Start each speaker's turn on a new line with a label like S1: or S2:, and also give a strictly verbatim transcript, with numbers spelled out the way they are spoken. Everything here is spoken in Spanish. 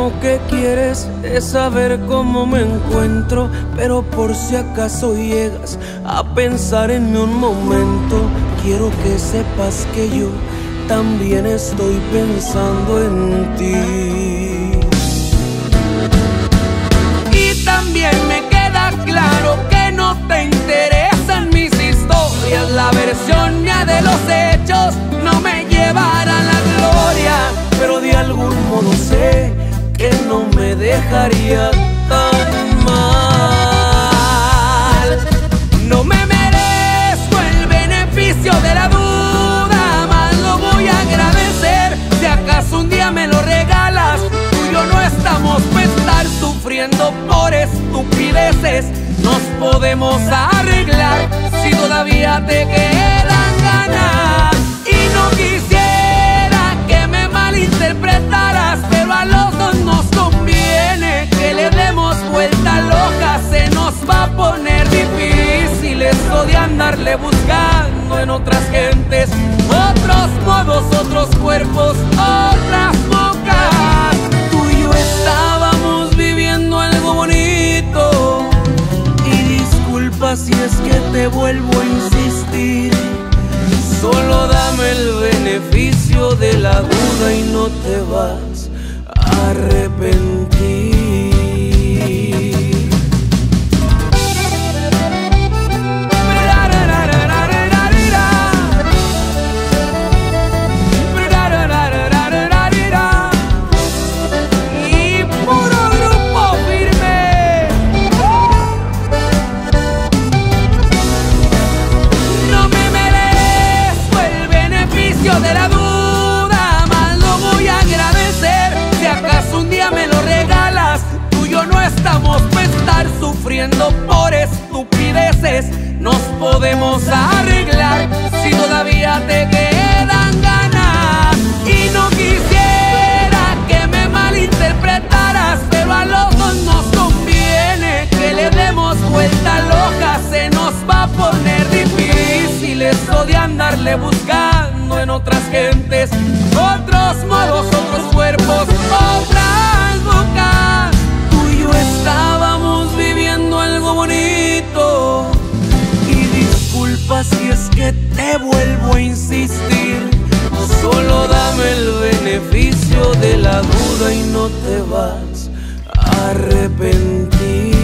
S1: último que quieres es saber cómo me encuentro, pero por si acaso llegas a pensar en mí un momento, quiero que sepas que yo también estoy pensando en ti. Y también me queda claro que no te interesan mis historias, la versión mía de los hechos no me llevará a la gloria, pero de algún modo sé que no me dejaría tan mal. No me merezco el beneficio de la duda, más lo voy a agradecer si acaso un día me lo regalas. Tú y yo no estamos para estar sufriendo por estupideces, nos podemos arreglar si todavía te quedan ganas. Y no quisiera que me malinterpretaras, pero a los dos nos conviene que le demos vuelta loca. Se nos va a poner difícil esto de andarle buscando en otras gentes otros modos, otros cuerpos, otras bocas. Tú y yo estábamos viviendo algo bonito, y disculpa si es que te vuelvo a insistir, solo dame el beneficio de la duda y no te vas a arrepentir. Y puro grupo firme. No me merezco el beneficio de la duda, más lo voy a agradecer si acaso un día me lo regalas. Tú y yo no estamos para estar sufriendo por estupideces, nos podemos arreglar si todavía te quedan ganas. Y no quisiera que me malinterpretaras, pero a los dos nos conviene que le demos vuelta loca. Se nos va a poner difícil esto de andarle buscando en otras gentes otros modos, otros cuerpos, otras bocas. Tú y yo estábamos viviendo algo bonito, y disculpa si es que te vuelvo a insistir, solo dame el beneficio de la duda y no te vas a arrepentir.